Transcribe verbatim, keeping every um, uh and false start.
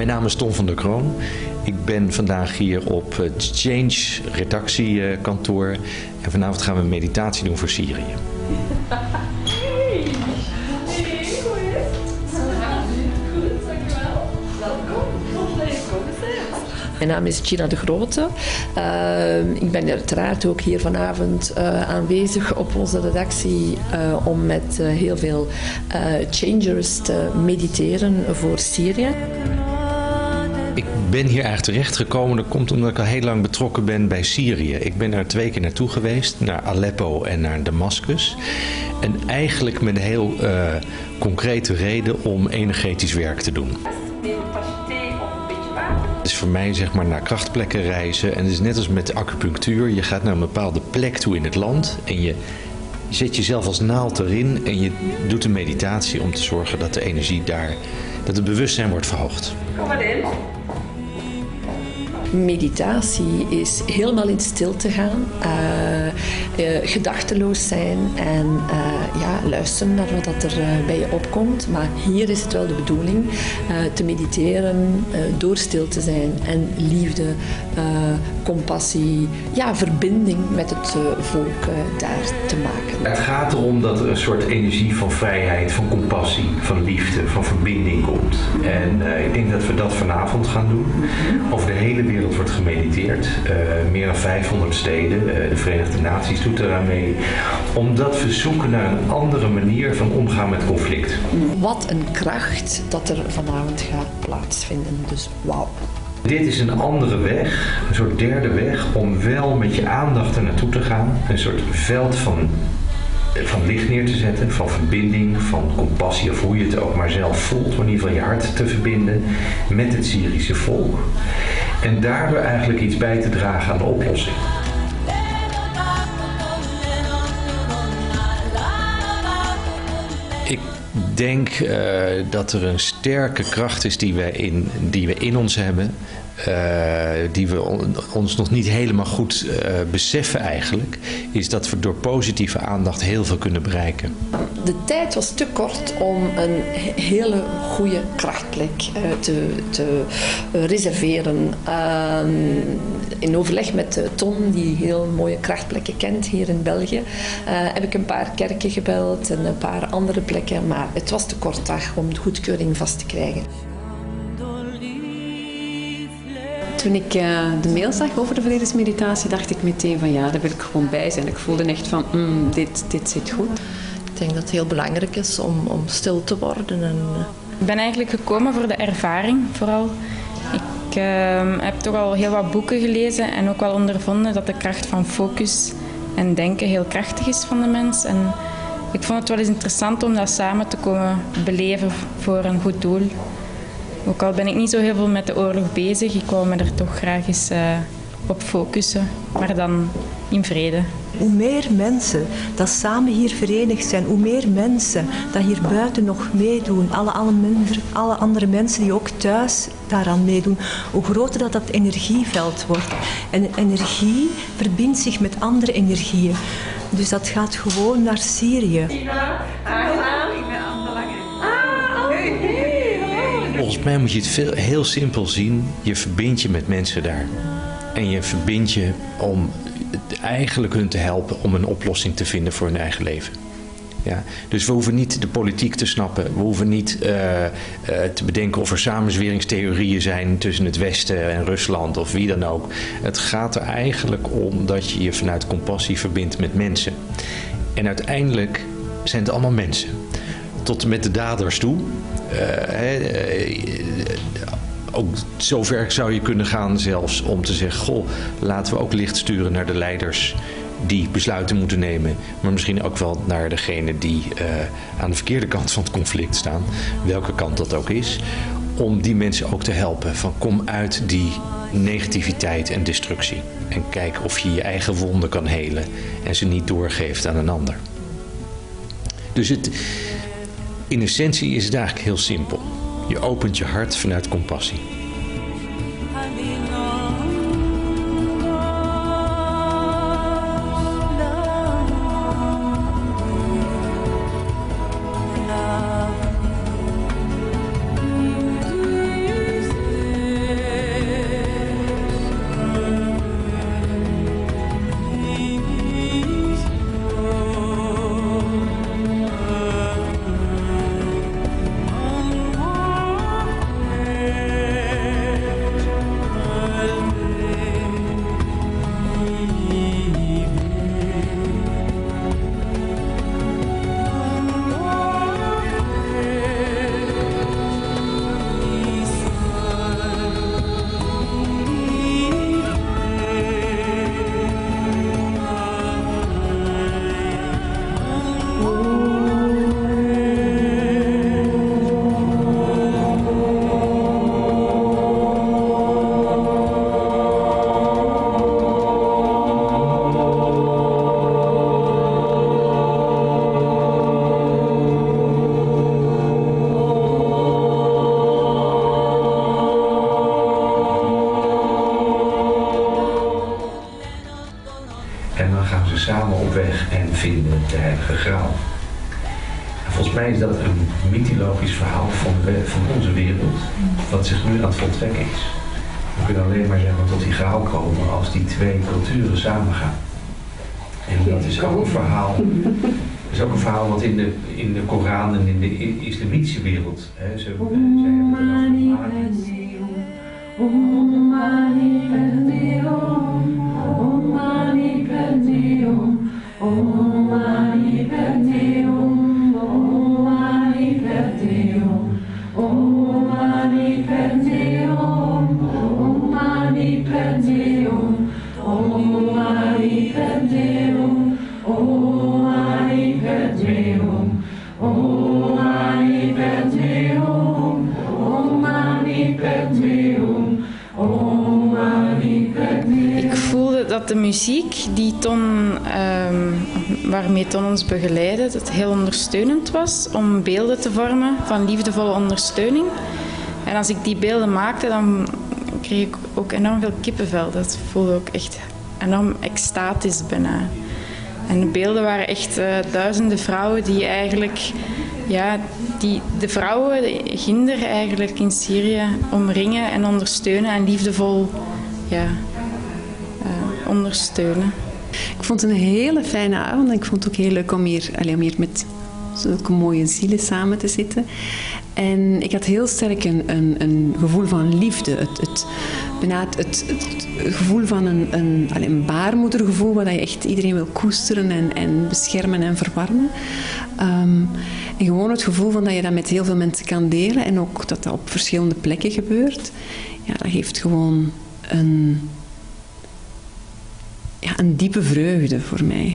Mijn naam is Tom van der Kroon. Ik ben vandaag hier op het Change redactiekantoor. En vanavond gaan we een meditatie doen voor Syrië. Hey, hey, hoe is het? Goed, dankjewel. Welkom. Tot leuk, kom eens. Mijn naam is Gina de Grote. Uh, ik ben uiteraard ook hier vanavond uh, aanwezig op onze redactie uh, om met uh, heel veel uh, changers te mediteren voor Syrië. Ik ben hier eigenlijk terechtgekomen. Dat komt omdat ik al heel lang betrokken ben bij Syrië. Ik ben daar twee keer naartoe geweest, naar Aleppo en naar Damascus. En eigenlijk met een heel uh, concrete reden om energetisch werk te doen. Het is voor mij zeg maar naar krachtplekken reizen. En het is net als met de acupunctuur. Je gaat naar een bepaalde plek toe in het land en je zet jezelf als naald erin en je doet een meditatie om te zorgen dat de energie daar, dat het bewustzijn wordt verhoogd. Kom maar in. Meditatie is helemaal in stilte gaan, uh, uh, gedachteloos zijn en uh, ja, luisteren naar wat er uh, bij je opkomt. Maar hier is het wel de bedoeling uh, te mediteren, uh, door stil te zijn en liefde, uh, compassie, ja, verbinding met het uh, volk uh, daar te maken. Het gaat erom dat er een soort energie van vrijheid, van compassie, van liefde, van verbinding komt. En uh, ik denk dat we dat vanavond gaan doen. Over de hele wereld wordt gemediteerd. Uh, meer dan vijfhonderd steden. Uh, de Verenigde Naties doet eraan mee. Omdat we zoeken naar een andere manier van omgaan met conflict. Wat een kracht dat er vanavond gaat plaatsvinden. Dus wauw. Dit is een andere weg, een soort derde weg, om wel met je aandacht er naartoe te gaan. Een soort veld van, van licht neer te zetten, van verbinding, van compassie, of hoe je het ook maar zelf voelt, maar in ieder geval je hart te verbinden met het Syrische volk. En daardoor eigenlijk iets bij te dragen aan de oplossing. Ik denk uh, dat er een sterke kracht is die we in, die we in ons hebben. Uh, die we on, ons nog niet helemaal goed uh, beseffen eigenlijk, is dat we door positieve aandacht heel veel kunnen bereiken. De tijd was te kort om een hele goede krachtplek uh, te, te uh, reserveren. Uh, in overleg met uh, Ton, die heel mooie krachtplekken kent hier in België, uh, heb ik een paar kerken gebeld en een paar andere plekken, maar het was te kort dag om de goedkeuring vast te krijgen. Toen ik uh, de mail zag over de vredesmeditatie, dacht ik meteen van ja, daar wil ik gewoon bij zijn. Ik voelde echt van, mm, dit, dit zit goed. Ik denk dat het heel belangrijk is om, om stil te worden. En, uh... Ik ben eigenlijk gekomen voor de ervaring vooral. Ik uh, heb toch al heel wat boeken gelezen en ook wel ondervonden dat de kracht van focus en denken heel krachtig is van de mens. En ik vond het wel eens interessant om dat samen te komen beleven voor een goed doel. Ook al ben ik niet zo heel veel met de oorlog bezig, ik wou me er toch graag eens uh, op focussen, maar dan in vrede. Hoe meer mensen dat samen hier verenigd zijn, hoe meer mensen dat hier buiten nog meedoen, alle, alle, alle andere mensen die ook thuis daaraan meedoen, hoe groter dat dat energieveld wordt. En energie verbindt zich met andere energieën. Dus dat gaat gewoon naar Syrië. Volgens mij moet je het veel, heel simpel zien. Je verbindt je met mensen daar. En je verbindt je om eigenlijk hun te helpen om een oplossing te vinden voor hun eigen leven. Ja, dus we hoeven niet de politiek te snappen. We hoeven niet uh, uh, te bedenken of er samenzweringstheorieën zijn tussen het Westen en Rusland of wie dan ook. Het gaat er eigenlijk om dat je je vanuit compassie verbindt met mensen. En uiteindelijk zijn het allemaal mensen. Tot en met de daders toe. Uh, he, uh, ook zover zou je kunnen gaan zelfs om te zeggen, goh, laten we ook licht sturen naar de leiders die besluiten moeten nemen, maar misschien ook wel naar degene die uh, aan de verkeerde kant van het conflict staan, welke kant dat ook is, om die mensen ook te helpen van kom uit die negativiteit en destructie en kijk of je je eigen wonden kan helen en ze niet doorgeeft aan een ander. Dus het, in essentie is het eigenlijk heel simpel. Je opent je hart vanuit compassie. weg en vinden de Heilige Graal. En volgens mij is dat een mythologisch verhaal van, de, van onze wereld, wat zich nu aan het voltrekken is. We kunnen alleen maar zeggen tot die Graal komen als die twee culturen samengaan. En dat is ook een verhaal, dat is ook een verhaal wat in de, in de Koran en in de islamitische wereld, hè, ze, ze hebben er Om mani padme om, om mani padme om, om mani padme om, om mani padme om, om mani padme om, om mani padme om, om mani padme om, om mani padme om, om mani padme om, om mani padme om. Ik voelde dat de muziek die Ton, um, waarmee Ton ons begeleidde, dat heel ondersteunend was om beelden te vormen van liefdevolle ondersteuning. En als ik die beelden maakte, dan kreeg ik ook enorm veel kippenvel. Dat voelde ook echt enorm extatisch bijna. En de beelden waren echt uh, duizenden vrouwen die eigenlijk... Ja, die de vrouwen, de ginder eigenlijk in Syrië omringen en ondersteunen en liefdevol ja, uh, ondersteunen. Ik vond het een hele fijne avond en ik vond het ook heel leuk om hier, allez, om hier met zulke mooie zielen samen te zitten. En ik had heel sterk een, een, een gevoel van liefde. Het, het, het, het, het gevoel van een, een, allez, een baarmoedergevoel waar je echt iedereen wil koesteren en, en beschermen en verwarmen. Um, en gewoon het gevoel van dat je dat met heel veel mensen kan delen en ook dat dat op verschillende plekken gebeurt. Ja, dat geeft gewoon een, ja, een diepe vreugde voor mij.